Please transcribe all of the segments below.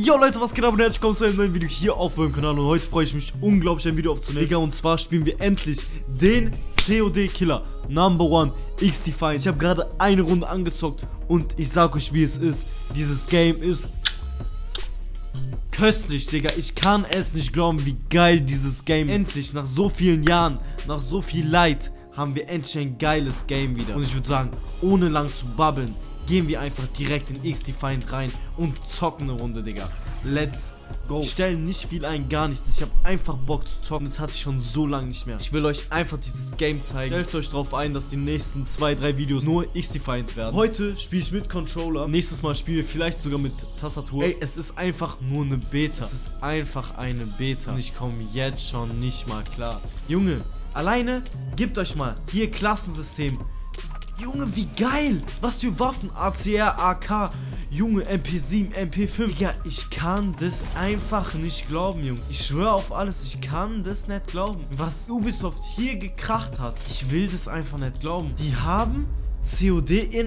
Yo Leute, was geht ab und herzlich willkommen zu einem neuen Video hier auf meinem Kanal. Und heute freue ich mich unglaublich, ein Video aufzunehmen, Digga. Und zwar spielen wir endlich den COD-Killer Number 1 XDefiant. Ich habe gerade eine Runde angezockt und ich sag euch, wie es ist. Dieses Game ist köstlich, Digga. Ich kann es nicht glauben, wie geil dieses Game ist. Endlich, nach so vielen Jahren, nach so viel Leid, haben wir endlich ein geiles Game wieder. Und ich würde sagen, ohne lang zu babbeln, gehen wir einfach direkt in XDefiant rein und zocken eine Runde, Digga. Let's go. Ich stelle nicht viel ein, gar nichts. Ich habe einfach Bock zu zocken. Das hatte ich schon so lange nicht mehr. Ich will euch einfach dieses Game zeigen. Stellt euch darauf ein, dass die nächsten 2-3 Videos nur XDefiant werden. Heute spiele ich mit Controller. Nächstes Mal spiele ich vielleicht sogar mit Tastatur. Ey, es ist einfach nur eine Beta. Es ist einfach eine Beta. Und ich komme jetzt schon nicht mal klar. Junge, alleine, gebt euch mal hier Klassensystem. Junge, wie geil! Was für Waffen! ACR, AK, Junge, MP7, MP5. Digga, ich kann das einfach nicht glauben, Jungs. Ich schwöre auf alles, ich kann das nicht glauben. Was Ubisoft hier gekracht hat, ich will das einfach nicht glauben. Die haben COD in...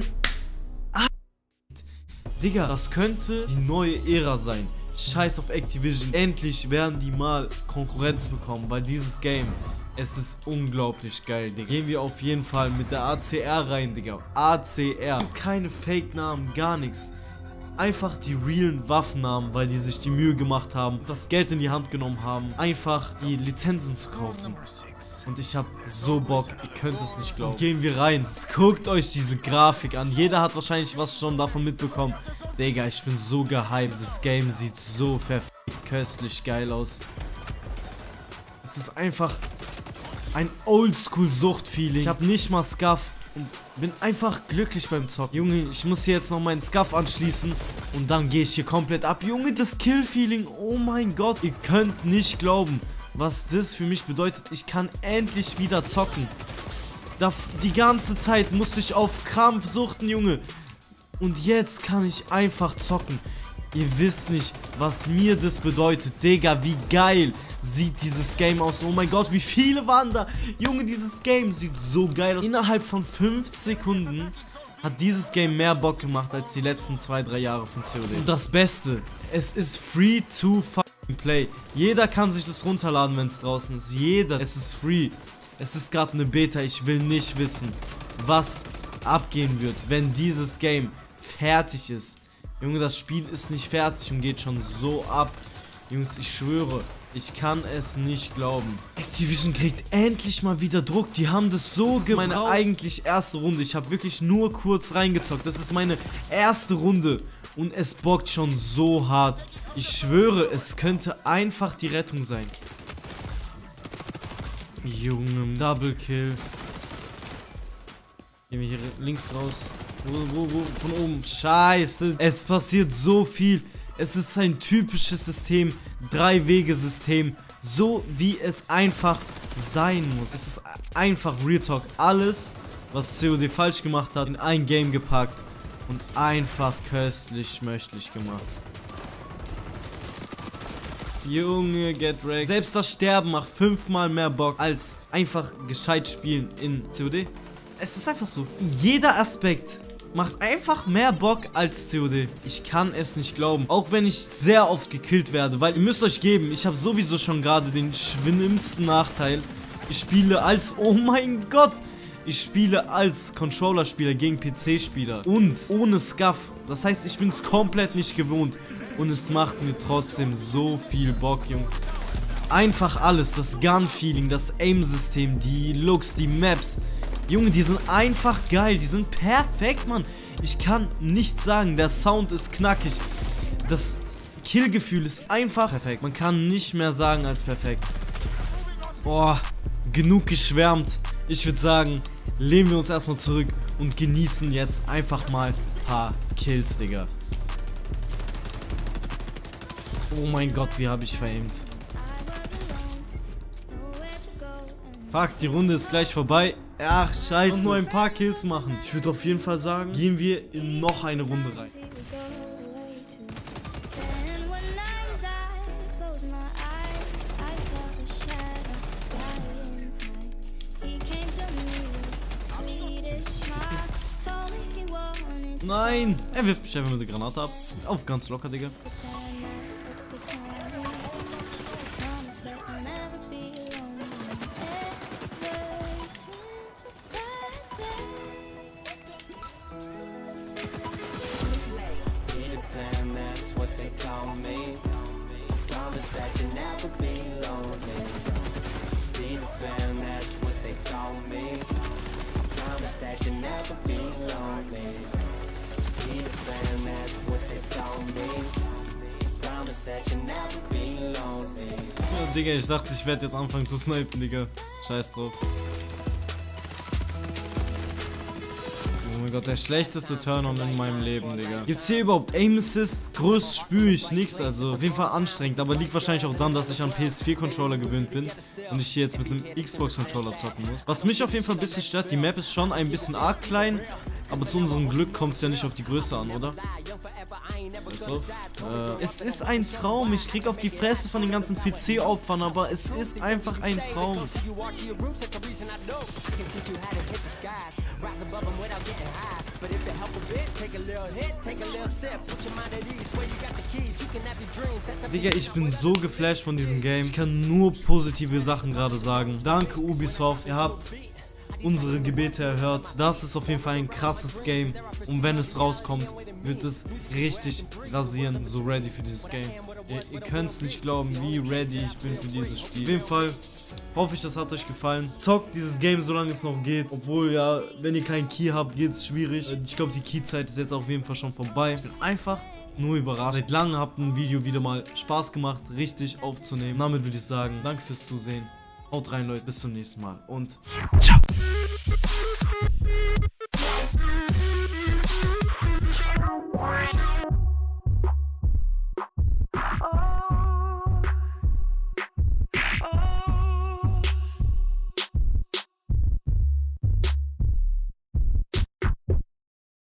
Digga, das könnte die neue Ära sein. Scheiß auf Activision. Endlich werden die mal Konkurrenz bekommen, weil dieses Game... Es ist unglaublich geil, Digga. Gehen wir auf jeden Fall mit der ACR rein, Digga. ACR. Keine Fake-Namen, gar nichts. Einfach die realen Waffennamen, weil die sich die Mühe gemacht haben, das Geld in die Hand genommen haben, einfach die Lizenzen zu kaufen. Und ich habe so Bock, ihr könnt es nicht glauben. Gehen wir rein. Guckt euch diese Grafik an. Jeder hat wahrscheinlich was schon davon mitbekommen. Digga, ich bin so gehypt. Dieses Game sieht so verfickt köstlich geil aus. Es ist einfach... ein Oldschool-Sucht-Feeling. Ich habe nicht mal Scuff und bin einfach glücklich beim Zocken. Junge, ich muss hier jetzt noch meinen Scuff anschließen und dann gehe ich hier komplett ab. Junge, das Kill-Feeling, oh mein Gott. Ihr könnt nicht glauben, was das für mich bedeutet. Ich kann endlich wieder zocken. Die ganze Zeit musste ich auf Krampf suchten, Junge. Und jetzt kann ich einfach zocken. Ihr wisst nicht, was mir das bedeutet. Digga, wie geil sieht dieses Game aus. Oh mein Gott, wie viele waren da? Junge, dieses Game sieht so geil aus. Innerhalb von 5 Sekunden hat dieses Game mehr Bock gemacht als die letzten 2-3 Jahre von COD. Und das Beste, es ist free to fucking play. Jeder kann sich das runterladen, wenn es draußen ist. Jeder. Es ist free. Es ist gerade eine Beta. Ich will nicht wissen, was abgehen wird, wenn dieses Game fertig ist. Junge, das Spiel ist nicht fertig und geht schon so ab. Jungs, ich schwöre, ich kann es nicht glauben. Activision kriegt endlich mal wieder Druck. Die haben das so gebraucht. Meine eigentlich erste Runde. Ich habe wirklich nur kurz reingezockt. Das ist meine erste Runde. Und es bockt schon so hart. Ich schwöre, es könnte einfach die Rettung sein. Junge, Double Kill. Gehen wir hier links raus. Wo? Von oben. Scheiße. Es passiert so viel. Es ist ein typisches System. 3-Wege-System. So wie es einfach sein muss. Es ist einfach Real Talk. Alles, was COD falsch gemacht hat, in ein Game gepackt. Und einfach köstlich schmöchtlich gemacht. Junge, get wrecked. Selbst das Sterben macht 5-mal mehr Bock als einfach gescheit spielen in COD. Es ist einfach so. Jeder Aspekt macht einfach mehr Bock als COD. Ich kann es nicht glauben. Auch wenn ich sehr oft gekillt werde. Weil ihr müsst euch geben, ich habe sowieso schon gerade den schlimmsten Nachteil. Ich spiele als... Oh mein Gott! Ich spiele als Controller-Spieler gegen PC-Spieler. Und ohne Scuff. Das heißt, ich bin es komplett nicht gewohnt. Und es macht mir trotzdem so viel Bock, Jungs. Einfach alles. Das Gun-Feeling, das Aim-System, die Looks, die Maps... Junge, die sind einfach geil, die sind perfekt, Mann. Ich kann nichts sagen, der Sound ist knackig. Das Killgefühl ist einfach perfekt. Man kann nicht mehr sagen als perfekt. Boah, genug geschwärmt. Ich würde sagen, lehnen wir uns erstmal zurück und genießen jetzt einfach mal ein paar Kills, Digga. Oh mein Gott, wie habe ich veraimt. Fuck, die Runde ist gleich vorbei. Ach, scheiße. Und nur ein paar Kills machen. Ich würde auf jeden Fall sagen, gehen wir in noch eine Runde rein. Nein! Er wirft mich einfach mit der Granate ab. Auf ganz locker, Digga. Ja, Digga, ich dachte, ich werde jetzt anfangen zu snipen, Digga. Scheiß drauf. Oh mein Gott, der schlechteste Turn-on in meinem Leben, Digga. Gibt's hier überhaupt Aim Assist? Größt spüre ich nichts, also auf jeden Fall anstrengend, aber liegt wahrscheinlich auch daran, dass ich an PS4-Controller gewöhnt bin und ich hier jetzt mit einem Xbox-Controller zocken muss. Was mich auf jeden Fall ein bisschen stört, die Map ist schon ein bisschen arg klein, aber zu unserem Glück kommt es ja nicht auf die Größe an, oder? Es ist ein Traum, ich krieg auf die Fresse von den ganzen PC-Opfern, aber es ist einfach ein Traum. Digga, ich bin so geflasht von diesem Game. Ich kann nur positive Sachen gerade sagen. Danke Ubisoft, ihr habt unsere Gebete erhört. Das ist auf jeden Fall ein krasses Game. Und wenn es rauskommt, wird es richtig rasieren. So ready für dieses Game. Ihr könnt es nicht glauben, wie ready ich bin für dieses Spiel. Auf jeden Fall hoffe ich, das hat euch gefallen. Zockt dieses Game, solange es noch geht. Obwohl, ja, wenn ihr keinen Key habt, geht es schwierig. Ich glaube, die Key-Zeit ist jetzt auf jeden Fall schon vorbei. Ich bin einfach nur überrascht. Seit langem habt ein Video wieder mal Spaß gemacht, richtig aufzunehmen. Damit würde ich sagen, danke fürs Zusehen. Haut rein, Leute. Bis zum nächsten Mal. Und ciao.